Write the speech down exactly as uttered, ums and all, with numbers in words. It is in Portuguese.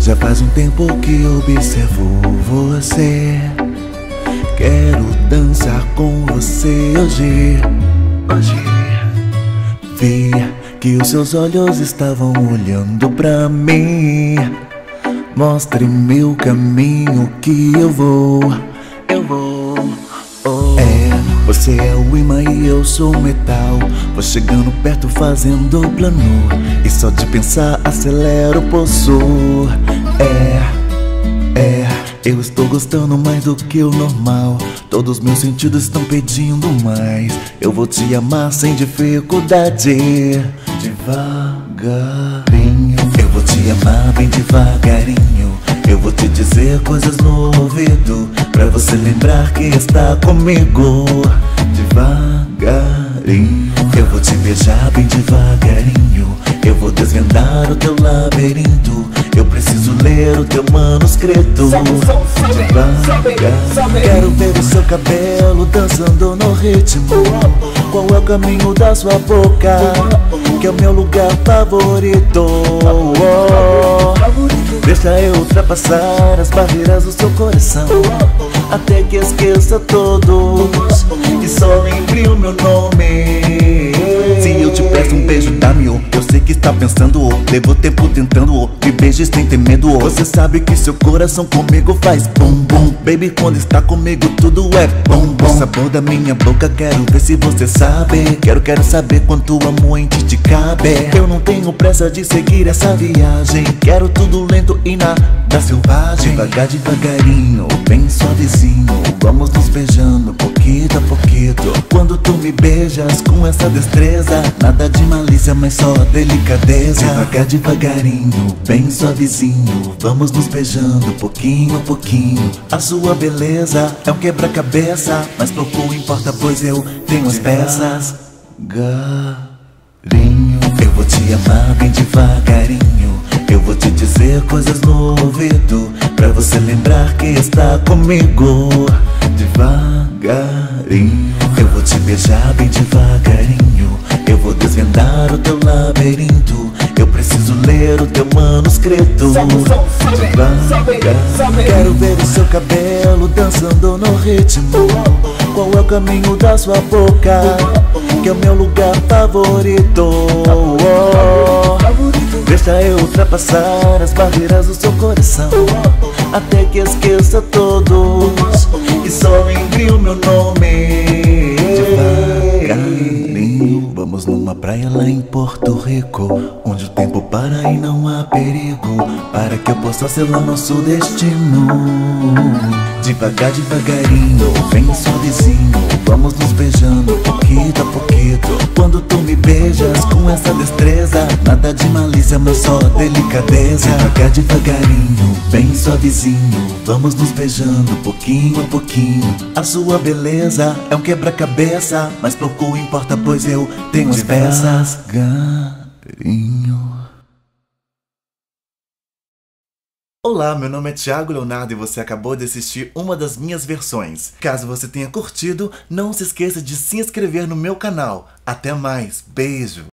Já faz um tempo que observo você. Quero dançar com você hoje. Hoje vi que os seus olhos estavam olhando pra mim. Mostre-me o caminho que eu vou. Eu vou. Oh. É, você é o imã e eu sou o metal. Vou chegando perto fazendo plano, e só de pensar acelero o pulso. É, é, eu estou gostando mais do que o normal. Todos meus sentidos estão pedindo mais. Eu vou te amar sem dificuldade. Devagarinho, eu vou te amar bem devagarinho. Eu vou te dizer coisas no ouvido, pra você lembrar que está comigo. Devagarinho, eu vou te beijar bem devagarinho. Eu vou desvendar o teu labirinto. Eu preciso ler o teu manuscrito. Devagarinho, quero ver o seu cabelo dançando no ritmo. Qual é o caminho da sua boca, que é o meu lugar favorito. Oh, deixa eu ultrapassar as barreiras do seu coração, até que esqueça todos e só lembre o meu nome. Se eu te peço um beijo, dá-me o. Eu sei que está pensando o. Levo tempo tentando o. Me beijes sem ter medo o. Você sabe que seu coração comigo faz bum bum. Baby, quando está comigo tudo é bom bom. O sabor da minha boca, quero ver se você sabe. Quero, quero saber quanto amor em ti te cabe. Eu não tenho pressa de seguir essa viagem. Quero tudo lento e nada selvagem. Devagar, devagarinho, bem suavezinho. Vamos nos beijando, pouquinho a pouquinho. Quando tu me beijas com essa destreza, nada de malícia, mas só delicadeza. Devagar, devagarinho, bem suavezinho. Vamos nos beijando, pouquinho a pouquinho. A sua beleza é um quebra-cabeça, mas pouco importa, pois eu tenho as peças. Garinho, eu vou te amar bem devagarinho. Eu vou te dizer coisas no ouvido, pra você lembrar que está comigo. Devagarinho, eu vou te beijar bem devagarinho. Eu vou desvendar o teu labirinto. Eu preciso ler o teu manuscrito. Devagarinho, quero ver o seu cabelo dançando no ritmo. Qual é o caminho da sua boca, que é o meu lugar favorito. Oh, deixa eu ultrapassar as barreiras do seu coração, até que esqueça todos e só lembre o meu nome. Devagarinho, vamos numa praia lá em Porto Rico, onde o tempo para e não há perigo, para que eu possa selar nosso destino. Devagar, devagarinho, bem suavezinho. Vamos nos beijando, pouquinho a pouquinho. Quando tu me beijas com essa destreza, nada de malícia, mas só delicadeza. Devagar, devagarinho, bem suavezinho. Vamos nos beijando, pouquinho a pouquinho. A sua beleza é um quebra-cabeça, mas pouco importa, pois eu tenho as peças. Devagarinho. Olá, meu nome é Thiago Leonardo e você acabou de assistir uma das minhas versões. Caso você tenha curtido, não se esqueça de se inscrever no meu canal. Até mais, beijo!